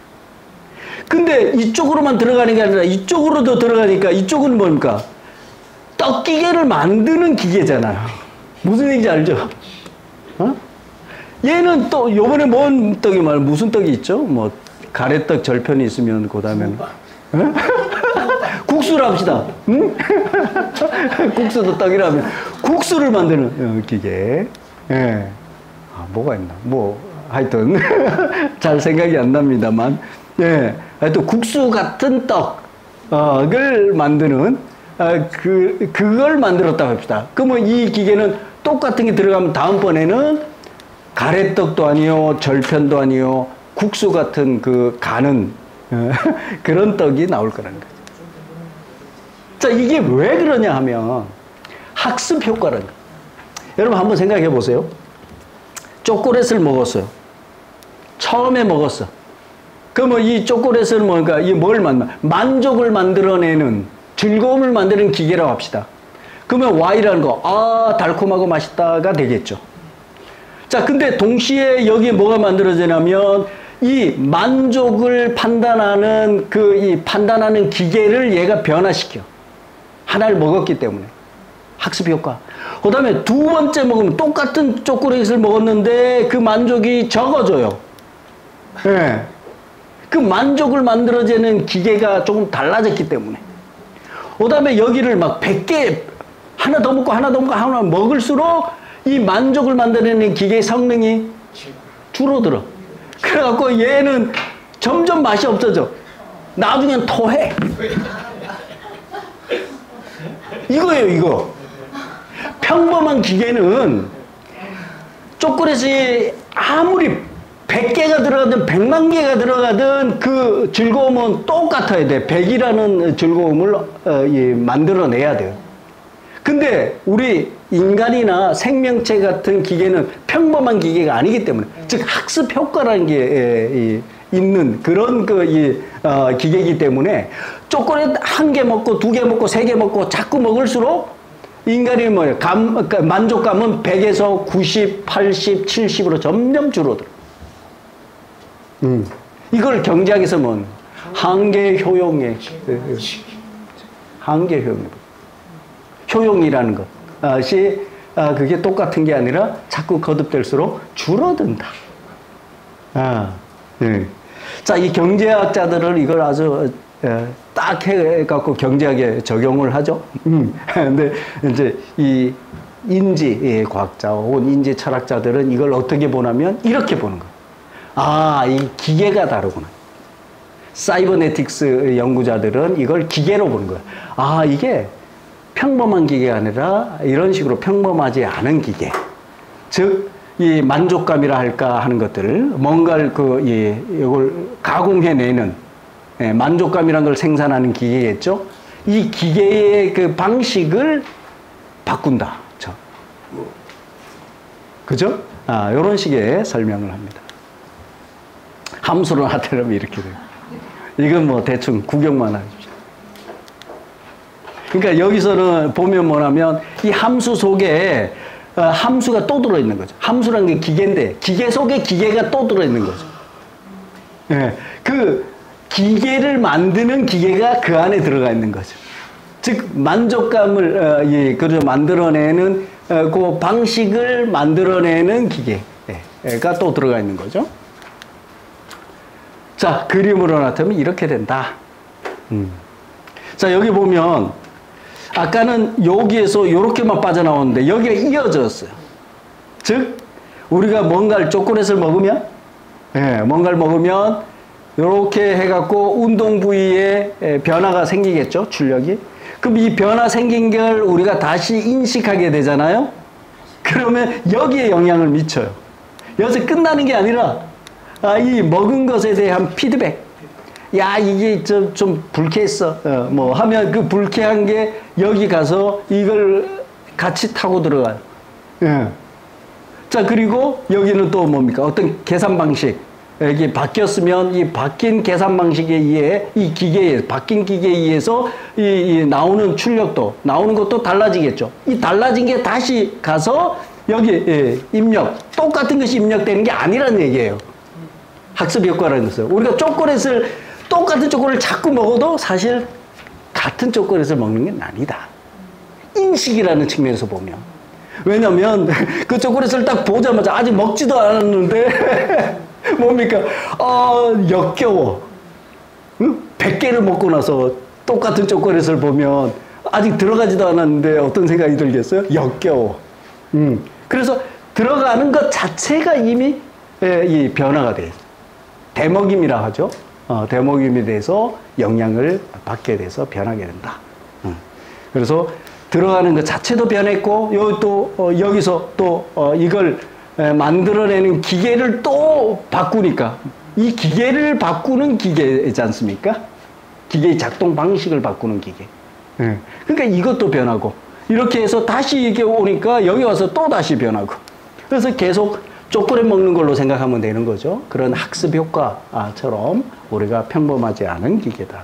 근데 이쪽으로만 들어가는 게 아니라 이쪽으로도 들어가니까 이쪽은 뭡니까? 떡 기계를 만드는 기계잖아요. 무슨 얘기인지 알죠? 어? 얘는 또 요번에 뭔 떡이 무슨 떡이 있죠? 뭐 가래떡 절편이 있으면 그 다음에는 어? 국수를 합시다. 응? 국수도 떡이라면 국수를 만드는 기계. 예. 아, 뭐가 있나? 뭐 하여튼 잘 생각이 안 납니다만, 예. 하여튼 국수 같은 떡을 만드는 그걸 만들었다고 합시다. 그러면 이 기계는 똑같은 게 들어가면 다음번에는 가래떡도 아니요, 절편도 아니요, 국수 같은 가는 그런 떡이 나올 거라는 거죠. 자, 이게 왜 그러냐 하면 학습 효과라는 거예요. 여러분 한번 생각해 보세요. 초콜릿을 먹었어요. 처음에 먹었어. 그러면 이 초콜릿을 뭔가 만족을 만들어내는, 즐거움을 만드는 기계라고 합시다. 그러면 Y라는 거, 달콤하고 맛있다가 되겠죠. 자, 근데 동시에 여기에 뭐가 만들어지냐면 이 만족을 판단하는 이 판단하는 기계를 얘가 변화시켜. 하나를 먹었기 때문에. 학습 효과. 그 다음에 두 번째 먹으면 똑같은 초콜릿을 먹었는데 그 만족이 적어져요. 예. 그 만족을 만들어내는 기계가 조금 달라졌기 때문에. 그 다음에 여기를 막 100개, 하나 더 먹고 하나 더 먹고 하나 먹을수록 이 만족을 만들어내는 기계의 성능이 줄어들어. 그래갖고 얘는 점점 맛이 없어져. 나중엔 토해. 이거예요, 이거. 평범한 기계는 초콜릿이 아무리 100개가 들어가든 100만 개가 들어가든 그 즐거움은 똑같아야 돼. 100이라는 즐거움을 만들어내야 돼요. 근데 우리 인간이나 생명체 같은 기계는 평범한 기계가 아니기 때문에, 즉 학습 효과라는 게 있는 그런 기계이기 때문에 초콜릿 한 개 먹고 두 개 먹고 세 개 먹고 자꾸 먹을수록 인간이 뭐예요? 만족감은 100에서 90, 80, 70으로 점점 줄어들어. 이걸 경제학에서 뭐 한계 효용의 한계 효용. 효용이라는 것이 그게 똑같은 게 아니라 자꾸 거듭될수록 줄어든다. 네. 자, 이 경제학자들은 이걸 아주 딱 해갖고 경제학에 적용을 하죠. 근데 이제 이 인지 과학자 혹은 인지 철학자들은 이걸 어떻게 보냐면 이렇게 보는 거예요. 이 기계가 다르구나. 사이버네틱스 연구자들은 이걸 기계로 보는 거예요. 이게 평범한 기계가 아니라 이런 식으로 평범하지 않은 기계. 즉, 이 만족감이라 할까 하는 것들을 뭔가를 이걸 가공해내는 만족감이라는 걸 생산하는 기계겠죠. 이 기계의 그 방식을 바꾼다. 그죠? 이런 식의 설명을 합니다. 함수로 나타내면 이렇게 돼요. 이건 뭐 대충 구경만 하십시오. 그러니까 여기서는 보면 뭐냐면 이 함수 속에 함수가 또 들어있는 거죠. 함수라는 게 기계인데 기계 속에 기계가 또 들어있는 거죠. 예, 그 기계를 만드는 기계가 그 안에 들어가 있는 거죠. 즉 만족감을 만들어내는 그 방식을 만들어내는 기계가 또 들어가 있는 거죠. 자, 그림으로 나타내면 이렇게 된다. 자, 여기 보면 아까는 여기에서 이렇게만 빠져나오는데 여기가 이어졌어요. 즉 우리가 뭔가를 초콜릿을 먹으면 뭔가를 먹으면 이렇게 해갖고 운동 부위에 변화가 생기겠죠. 출력이. 그럼 이 변화 생긴 걸 우리가 다시 인식하게 되잖아요. 그러면 여기에 영향을 미쳐요. 여기서 끝나는 게 아니라 이 먹은 것에 대한 피드백. 야, 이게 좀 불쾌했어. 뭐 하면 그 불쾌한 게 여기 가서 이걸 같이 타고 들어가요. 예. 자, 그리고 여기는 또 뭡니까? 어떤 계산 방식. 이게 바뀌었으면 이 바뀐 계산 방식에 의해 이 기계에, 바뀐 기계에 의해서 이 나오는 출력도, 나오는 것도 달라지겠죠. 이 달라진 게 다시 가서 여기 입력, 똑같은 것이 입력되는 게 아니라는 얘기예요. 학습 효과라는 것은. 우리가 똑같은 초콜릿을 자꾸 먹어도 사실 같은 초콜릿을 먹는 게 아니다. 인식이라는 측면에서 보면. 왜냐면 그 초콜릿을 딱 보자마자 아직 먹지도 않았는데 뭡니까? 역겨워. 응? 100개를 먹고 나서 똑같은 초콜릿을 보면 아직 들어가지도 않았는데 어떤 생각이 들겠어요? 역겨워. 그래서 들어가는 것 자체가 이미 이 변화가 돼요. 대먹임이라 하죠. 대먹임에 대해서 영향을 받게 돼서 변하게 된다. 그래서 들어가는 것 자체도 변했고, 여기서 또 이걸 만들어내는 기계를 또 바꾸니까, 이 기계를 바꾸는 기계이지 않습니까? 기계의 작동 방식을 바꾸는 기계. 그러니까 이것도 변하고, 이렇게 해서 다시 이게 오니까 여기 와서 또 다시 변하고. 그래서 계속 초콜릿 먹는 걸로 생각하면 되는 거죠. 그런 학습 효과처럼 우리가 평범하지 않은 기계다.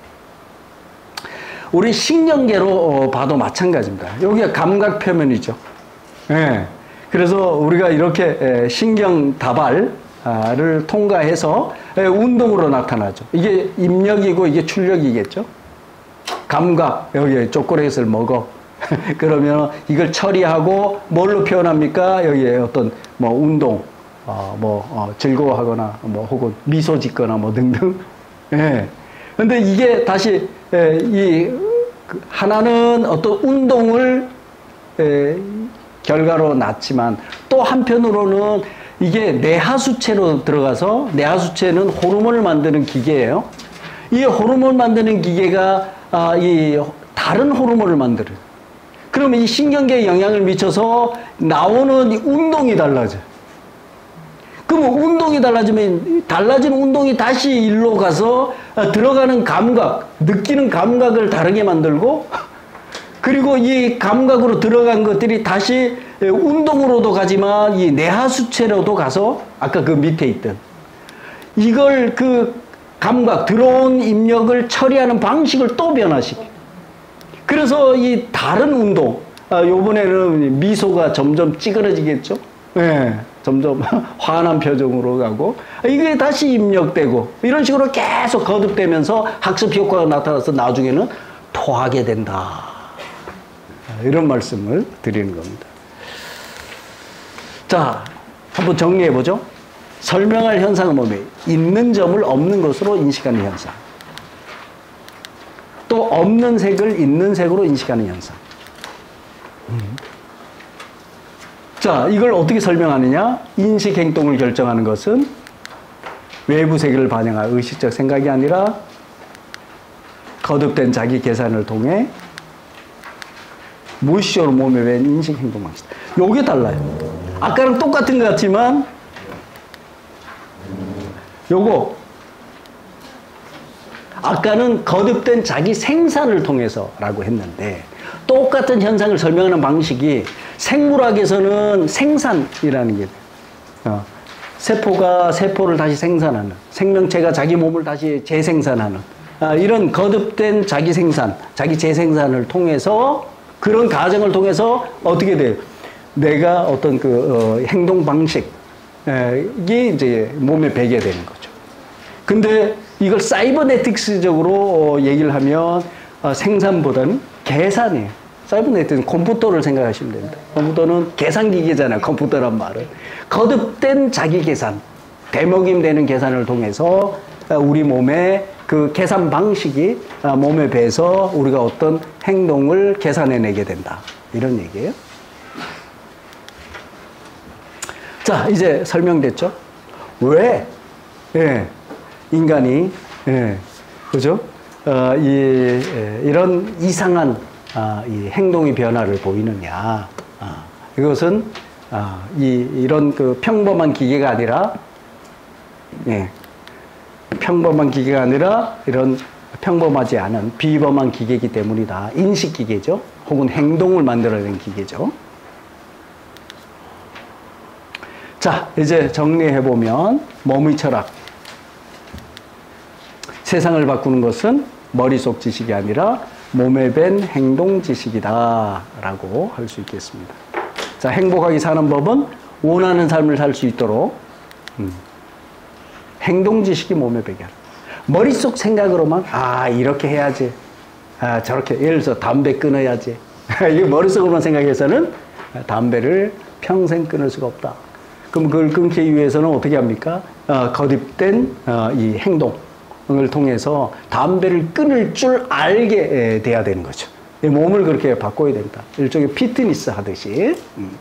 우리 신경계로 봐도 마찬가지입니다. 여기가 감각 표면이죠. 그래서 우리가 이렇게 신경 다발을 통과해서 운동으로 나타나죠. 이게 입력이고 이게 출력이겠죠. 감각, 여기 초콜릿을 먹어. 그러면 이걸 처리하고 뭘로 표현합니까? 여기에 어떤 뭐 운동, 즐거워하거나 뭐 혹은 미소 짓거나 뭐 등등. 근데 이게 다시 하나는 어떤 운동을 결과로 낳지만 또 한편으로는 이게 뇌하수체로 들어가서 뇌하수체는 호르몬을 만드는 기계예요. 이 호르몬 만드는 기계가 이 다른 호르몬을 만들어요. 그러면 이 신경계에 영향을 미쳐서 나오는 운동이 달라져요. 그럼 운동이 달라지면 달라진 운동이 다시 일로 가서 들어가는 감각, 느끼는 감각을 다르게 만들고 그리고 이 감각으로 들어간 것들이 다시 운동으로도 가지만 이 뇌하수체로도 가서 아까 그 밑에 있던 이걸 그 감각, 들어온 입력을 처리하는 방식을 또 변화시켜요. 그래서 이 다른 운동, 요번에는 미소가 점점 찌그러지겠죠? 점점 환한 표정으로 가고, 이게 다시 입력되고, 이런 식으로 계속 거듭되면서 학습 효과가 나타나서 나중에는 토하게 된다. 이런 말씀을 드리는 겁니다. 자, 한번 정리해보죠. 설명할 현상은 뭐예요? 있는 점을 없는 것으로 인식하는 현상. 또 없는 색을 있는 색으로 인식하는 현상. 자, 이걸 어떻게 설명하느냐? 인식 행동을 결정하는 것은 외부 세계를 반영한 의식적 생각이 아니라 거듭된 자기 계산을 통해 무의식적으로 몸에 밴 인식 행동 방식. 요게 달라요. 아까랑 똑같은 것 같지만 요거 아까는 거듭된 자기 생산을 통해서라고 했는데 똑같은 현상을 설명하는 방식이 생물학에서는 생산이라는 게 세포가 세포를 다시 생산하는 생명체가 자기 몸을 다시 재생산하는 이런 거듭된 자기 생산, 자기 재생산을 통해서 그런 과정을 통해서 어떻게 돼요? 내가 어떤 행동 방식이 이제 몸에 배게 되는 거죠. 근데 이걸 사이버네틱스적으로 얘기를 하면 생산보다는 계산이에요. 사이버네틱은 컴퓨터를 생각하시면 됩니다. 컴퓨터는 계산기계잖아요. 컴퓨터란 말은. 거듭된 자기 계산, 대먹임되는 계산을 통해서 우리 몸의 그 계산 방식이 몸에 배서 우리가 어떤 행동을 계산해내게 된다. 이런 얘기예요. 자, 이제 설명됐죠? 왜? 예, 인간이, 예, 그죠? 이런 이상한 이 행동의 변화를 보이느냐. 이것은 이런 그 평범한 기계가 아니라, 예, 평범한 기계가 아니라 이런 평범하지 않은 비범한 기계이기 때문이다. 인식 기계죠. 혹은 행동을 만들어내는 기계죠. 자, 이제 정리해보면 몸의 철학. 세상을 바꾸는 것은 머릿속 지식이 아니라 몸에 밴 행동 지식이다 라고 할 수 있겠습니다. 자, 행복하게 사는 법은 원하는 삶을 살 수 있도록 행동 지식이 몸에 배게 하라. 머릿속 생각으로만 이렇게 해야지, 저렇게, 예를 들어서 담배 끊어야지 이거 머릿속으로만 생각해서는 담배를 평생 끊을 수가 없다. 그럼 그걸 끊기 위해서는 어떻게 합니까? 거듭된 이 행동을 통해서 담배를 끊을 줄 알게 돼야 되는 거죠. 몸을 그렇게 바꿔야 된다. 일종의 피트니스 하듯이.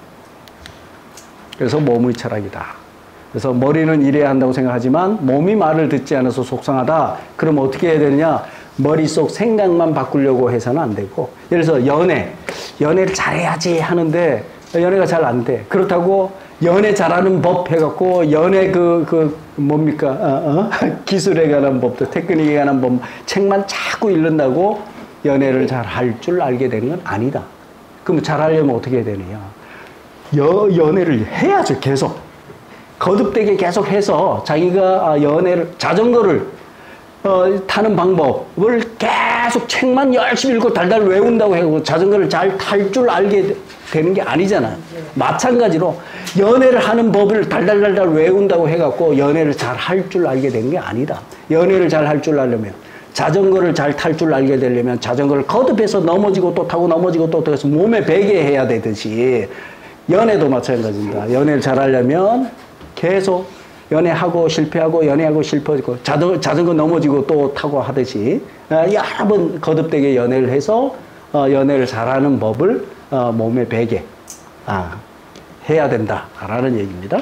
그래서 몸의 철학이다. 그래서 머리는 이래야 한다고 생각하지만 몸이 말을 듣지 않아서 속상하다. 그럼 어떻게 해야 되느냐? 머릿속 생각만 바꾸려고 해서는 안 되고, 예를 들어서 연애를 잘해야지 하는데 연애가 잘 안 돼. 그렇다고 연애 잘하는 법 해갖고 연애 뭡니까? 기술에 관한 법도, 테크닉에 관한 법 책만 자꾸 읽는다고 연애를 잘 할 줄 알게 되는 건 아니다. 그럼 잘하려면 어떻게 해야 되느냐? 연애를 해야죠. 계속 거듭되게 계속 해서 자기가 자전거를 타는 방법을 계속 책만 열심히 읽고 달달 외운다고 해고 자전거를 잘 탈 줄 알게 되는 게 아니잖아요. 마찬가지로 연애를 하는 법을 달달달달 외운다고 해갖고 연애를 잘 할 줄 알게 되는 게 아니다. 연애를 잘 할 줄 알려면, 자전거를 잘 탈 줄 알게 되려면 자전거를 거듭해서 넘어지고 또 타고 넘어지고 또 해서 몸에 배게 해야 되듯이 연애도 마찬가지입니다. 연애를 잘 하려면 계속 연애하고 실패하고 연애하고 실패하고 자전거 넘어지고 또 타고 하듯이 여러 번 거듭되게 연애를 해서 연애를 잘하는 법을 몸에 배게 해야 된다라는 얘기입니다.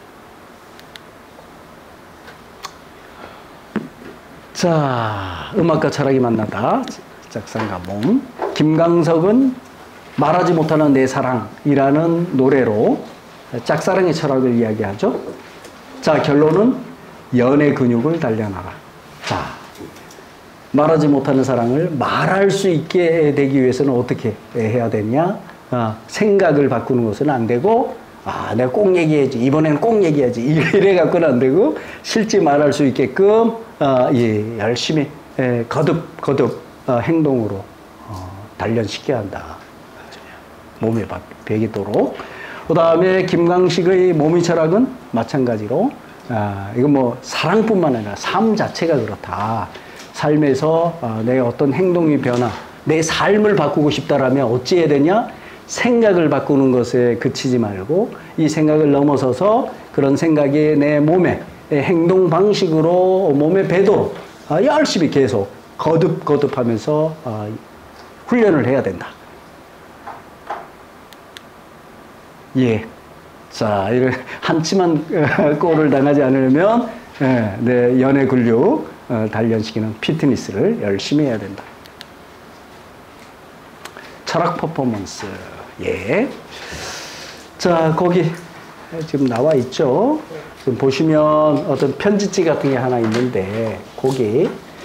자, 음악과 철학이 만나다. 짝상과 몸. 김광석은 말하지 못하는 내 사랑이라는 노래로 짝사랑의 철학을 이야기하죠. 자, 결론은 연애 근육을 단련하라. 자, 말하지 못하는 사랑을 말할 수 있게 되기 위해서는 어떻게 해야 되냐? 생각을 바꾸는 것은 안 되고, 내가 꼭 얘기해야지, 이번에는 꼭 얘기해야지, 이래 갖고는 안 되고, 실제 말할 수 있게끔 열심히 거듭 행동으로 단련시켜야 한다. 몸에 배기도록. 그 다음에 김광식의 몸의 철학은 마찬가지로 이건 뭐 사랑뿐만 아니라 삶 자체가 그렇다. 삶에서 내 어떤 행동의 변화, 내 삶을 바꾸고 싶다라면 어찌해야 되냐? 생각을 바꾸는 것에 그치지 말고 이 생각을 넘어서서 그런 생각이 내 몸에 행동 방식으로 몸에 배도록 열심히 계속 거듭하면서 훈련을 해야 된다. 예. 자, 이런 한치만 꼴을 당하지 않으려면 내 연애 근육 단련시키는 피트니스를 열심히 해야 된다. 철학 퍼포먼스. 예. 자, 거기 지금 나와 있죠. 지금 보시면 어떤 편지지 같은 게 하나 있는데 거기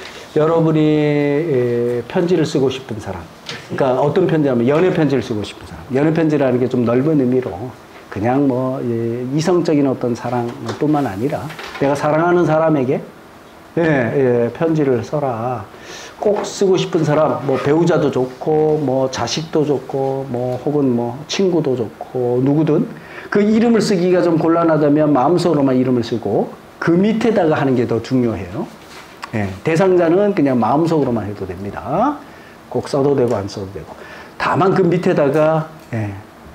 여러분이 편지를 쓰고 싶은 사람, 그러니까 어떤 편지냐면 연애 편지를 쓰고 싶은 사람. 연애 편지라는 게 좀 넓은 의미로 그냥 뭐 이성적인 어떤 사랑뿐만 아니라 내가 사랑하는 사람에게 예, 예, 편지를 써라. 꼭 쓰고 싶은 사람, 뭐 배우자도 좋고, 뭐 자식도 좋고, 뭐 혹은 뭐 친구도 좋고, 누구든 그 이름을 쓰기가 좀 곤란하다면 마음속으로만 이름을 쓰고 그 밑에다가 하는 게 더 중요해요. 예, 대상자는 그냥 마음속으로만 해도 됩니다. 꼭 써도 되고 안 써도 되고. 다만 그 밑에다가 예.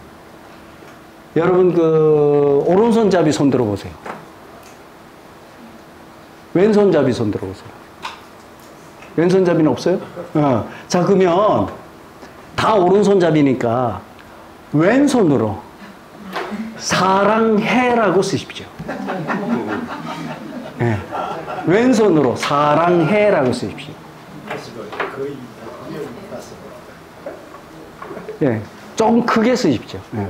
여러분 그 오른손잡이 손 들어보세요. 왼손잡이 손 들어보세요. 왼손잡이는 없어요? 자 그러면 다 오른손잡이니까 왼손으로 사랑해라고 쓰십시오. 네. 왼손으로 사랑해라고 쓰십시오. 거의 예, 조금 크게 쓰십시오. 예.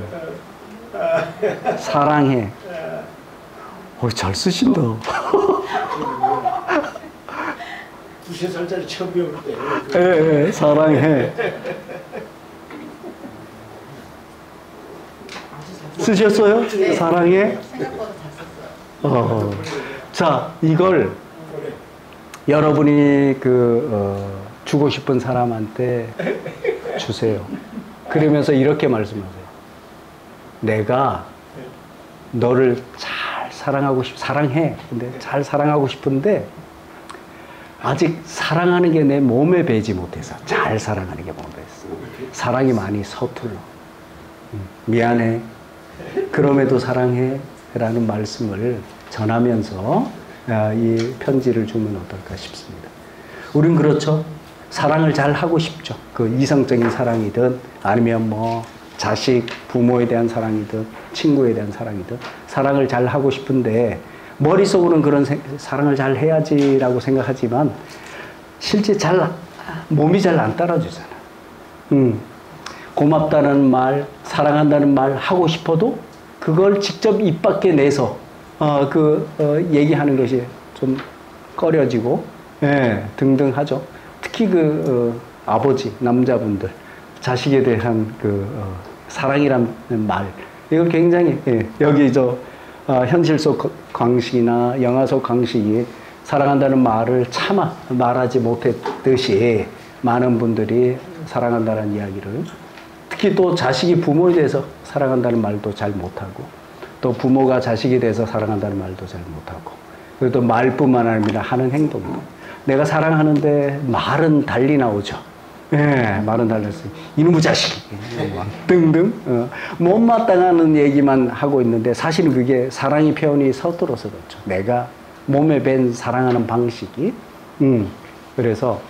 사랑해. 잘 쓰신다. 2~3살짜리 처음 배울 때. 예, 예, 사랑해. 쓰셨어요? 네. 사랑해? 생각보다 잘 썼어요. 자, 이걸 여러분이 주고 싶은 사람한테 주세요. 그러면서 이렇게 말씀하세요. 내가 너를 잘 사랑해. 근데 잘 사랑하고 싶은데 아직 사랑하는 게 내 몸에 배지 못해서 잘 사랑하는 게 몸에 배었어. 사랑이 많이 서툴러. 미안해. 그럼에도 사랑해. 라는 말씀을 전하면서 이 편지를 주면 어떨까 싶습니다. 우린 그렇죠. 사랑을 잘 하고 싶죠. 그 이성적인 사랑이든 아니면 뭐 자식, 부모에 대한 사랑이든 친구에 대한 사랑이든 사랑을 잘 하고 싶은데 머릿속으로는 그런 사랑을 잘 해야지라고 생각하지만 실제 몸이 잘 안 따라주잖아. 고맙다는 말, 사랑한다는 말 하고 싶어도 그걸 직접 입 밖에 내서 얘기하는 것이 좀 꺼려지고 예, 등등 하죠. 특히 아버지, 남자분들 자식에 대한 사랑이란 말 이거 굉장히 예, 여기 현실 속 광식이나 영화 속 광식이 사랑한다는 말을 차마 말하지 못했듯이 많은 분들이 사랑한다는 이야기를 특히 또 자식이 부모에 대해서 사랑한다는 말도 잘 못하고 또 부모가 자식에 대해서 사랑한다는 말도 잘 못하고 그리고 또 말뿐만 아니라 하는 행동도 내가 사랑하는데 말은 달리 나오죠. 예, 말은 달렸어요. 이놈의 자식 등등 못마땅하는 얘기만 하고 있는데 사실은 그게 사랑의 표현이 서툴어서 그렇죠. 내가 몸에 밴 사랑하는 방식이 그래서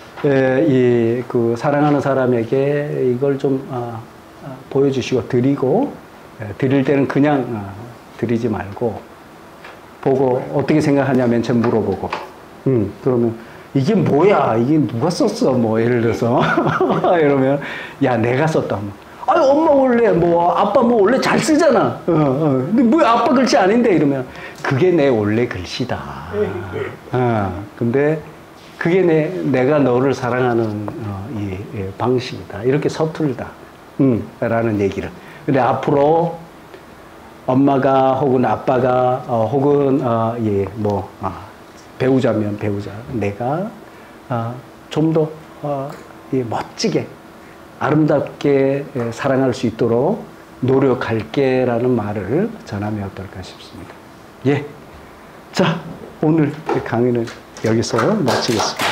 사랑하는 사람에게 이걸 좀 보여주시고 드리고 드릴 때는 그냥 드리지 말고 보고 어떻게 생각하냐 맨 처음 물어보고 그러면 이게 뭐야? 이게 누가 썼어? 뭐 예를 들어서 이러면 야 내가 썼다. 아유 엄마 원래 아빠 원래 잘 쓰잖아. 근데 뭐 아빠 글씨 아닌데 이러면 그게 내 원래 글씨다. 근데 그게 내가 너를 사랑하는 이 방식이다. 이렇게 서툴다. 라는 얘기를. 근데 앞으로 엄마가 혹은 아빠가 혹은 배우자면 배우자 내가 좀 더 멋지게 아름답게 사랑할 수 있도록 노력할게 라는 말을 전하면 어떨까 싶습니다. 예. 자, 오늘 강의는 여기서 마치겠습니다.